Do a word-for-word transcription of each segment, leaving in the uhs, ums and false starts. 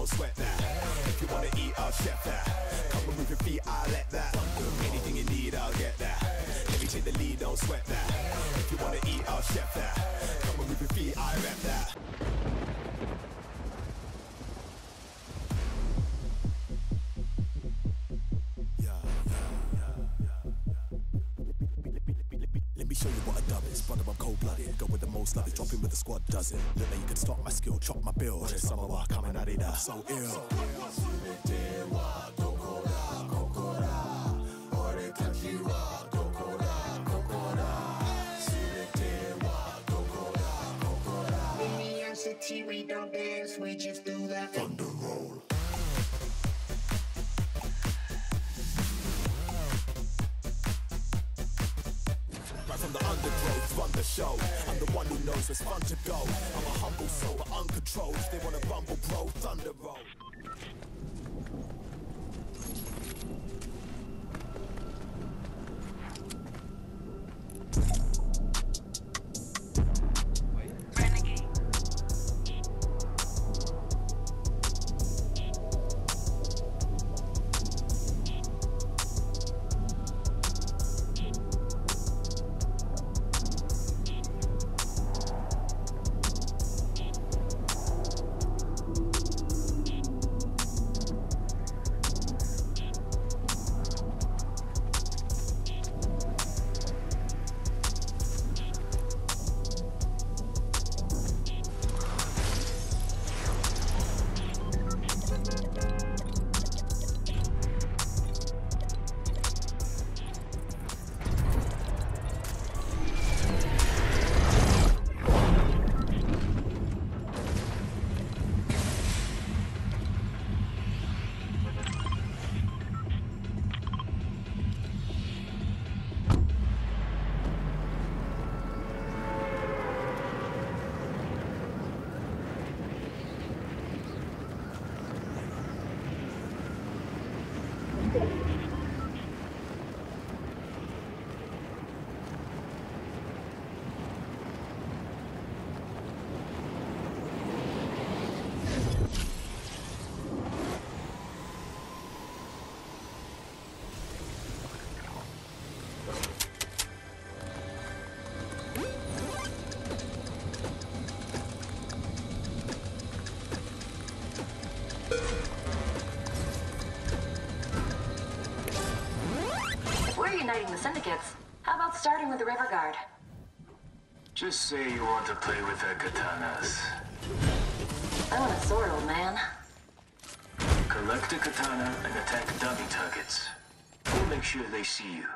don't sweat that. If you wanna eat, I'll chef that. Come and move your feet, I'll let that. Anything you need, I'll get that. Let me take the lead, don't sweat that. If you wanna eat, I'll chef that. Come and move your feet, I rep that. Let me show you what a dub is. Brother, I'm cold-blooded. Go with the most love, drop in with the squad, does it? Look like you can stop my skill, chop my bill. Watch some of our coming at it, so ill. We don't dance, we just do that thunder roll. Right from the undergrowth, run the show. I'm the one who knows it's fun to go. I'm a humble soul, but uncontrolled. If they wanna rumble, bro, thunder roll. Uniting the syndicates. How about starting with the River Guard? Just say you want to play with their katanas. I want a sword, old man. Collect a katana and attack dummy targets. We'll make sure they see you.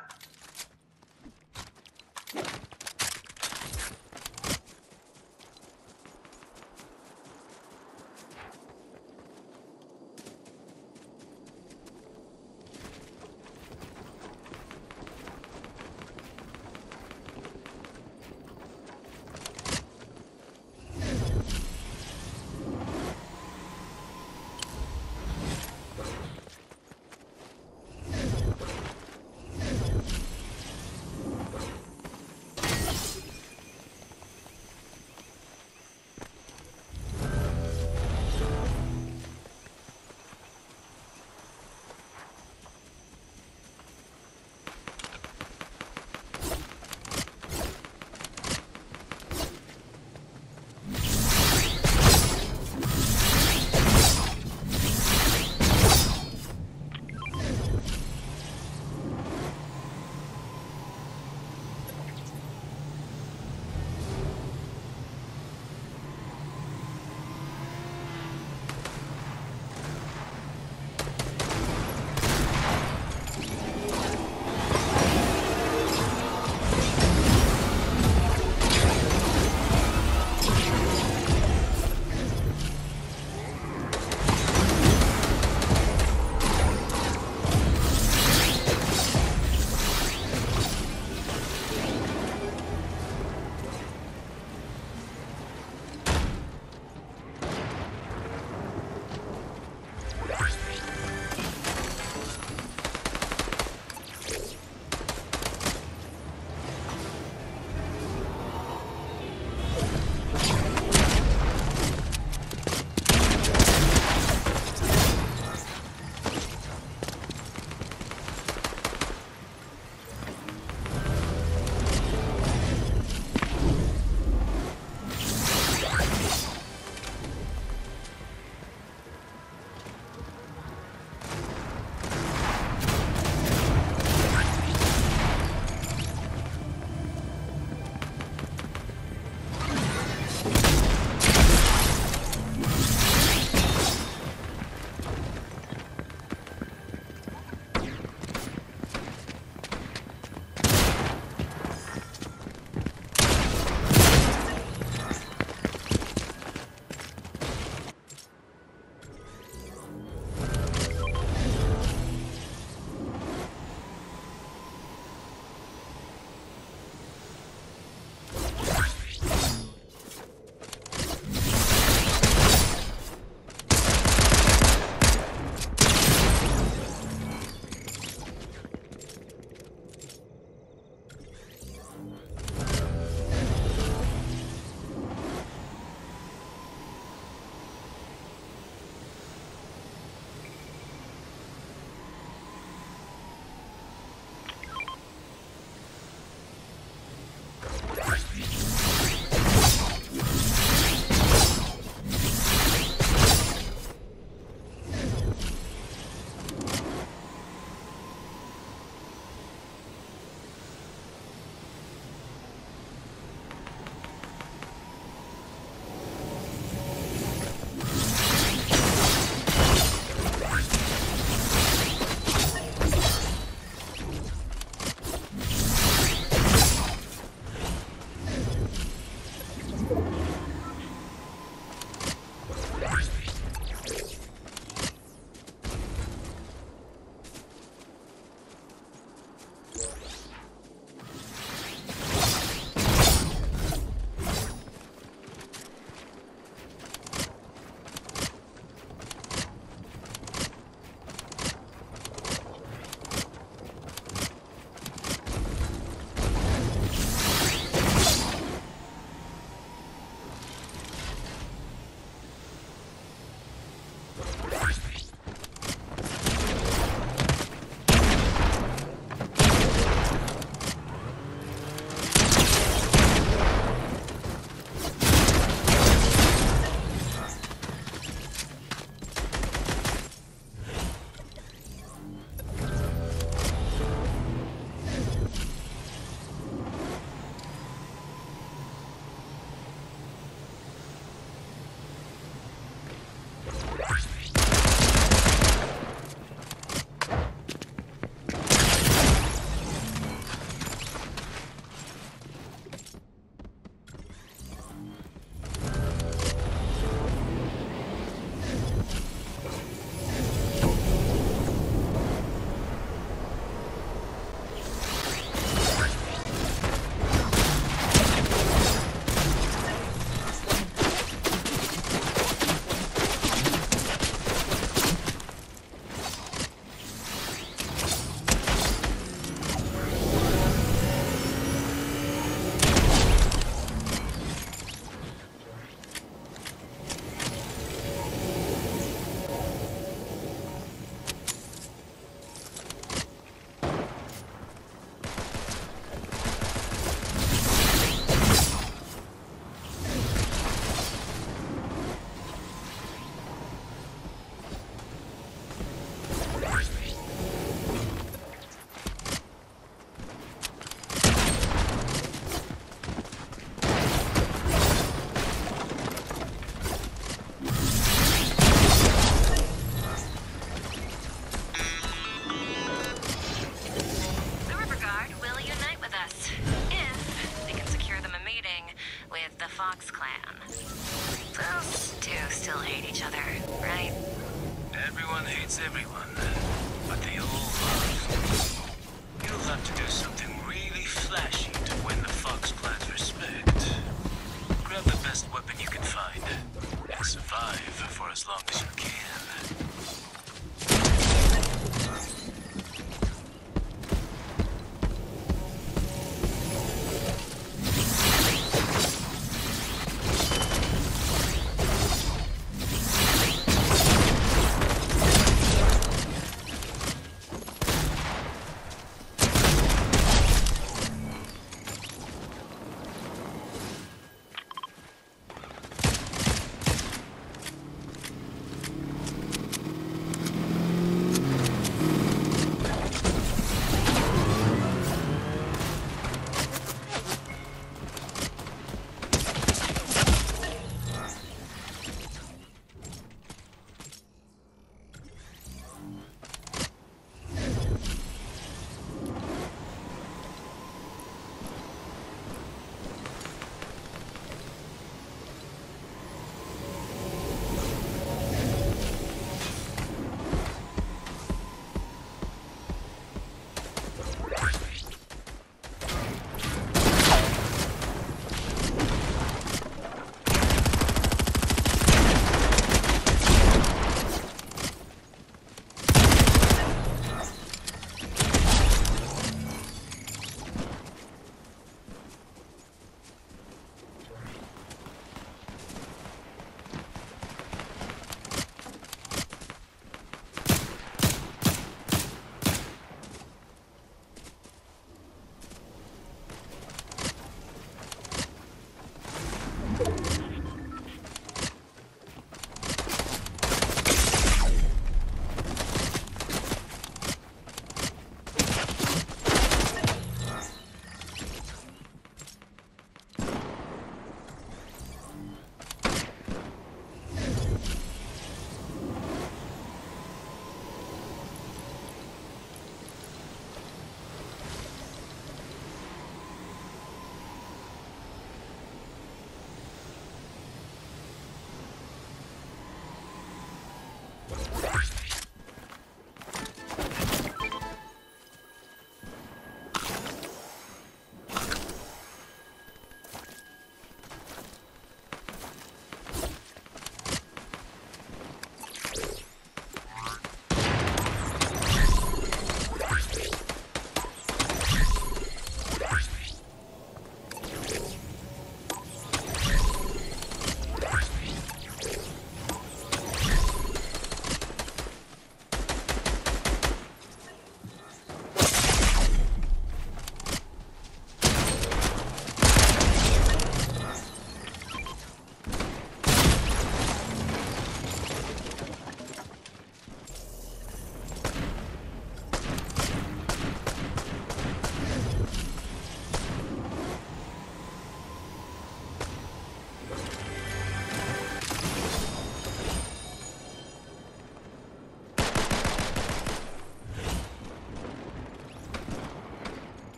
right? Everyone hates everyone, but they all love. You'll have to do something really flashy to win the Fox Clan's respect. Grab the best weapon you can find, and survive for as long as you can.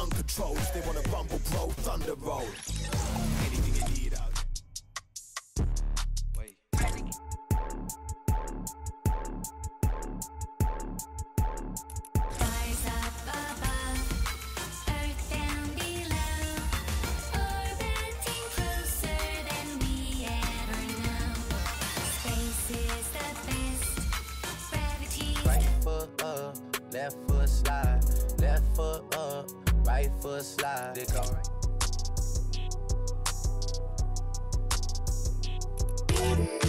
uncontrolled. They wanna rumble, bro, thunder roll. Anything you need, I'll wait. Rise up above, earth down below, orbiting closer than we ever know. Space is the best, gravity's Right foot up, left foot slide. Left foot up, right foot slide. They go right.